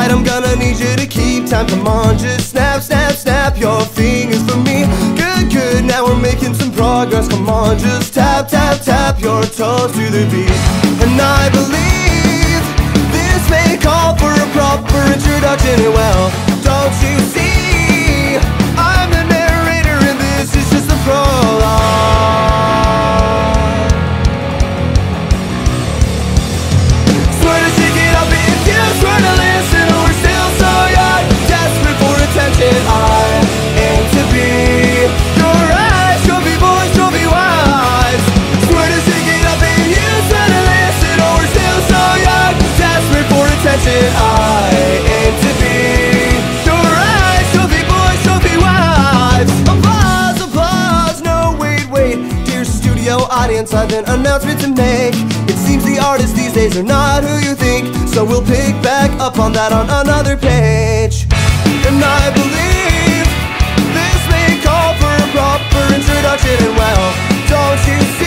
that I'm gonna need you to keep time. Come on, just snap, snap, snap your fingers for me. Good, good, now we're making some progress. Come on, just tap, tap, tap your toes to the beat. And I believe this may call for a proper introduction. Well, don't you see, I'm the narrator and this is just the prologue. Swear to shake it up if you swear to listen. We're still so young, desperate for attention. I aim to be your eyes, trophy boys, trophy wives. Swear to shake it up if you swear to listen. Oh, we're still so young, desperate for attention. I aim to be your eyes, trophy boys, trophy wives. Applause, applause, no wait, wait. Dear studio audience, I've an announcement to make. It seems the artists these days are not who you think, so we'll pick back up on that on another page. And I believe this may call for a proper introduction. And well, don't you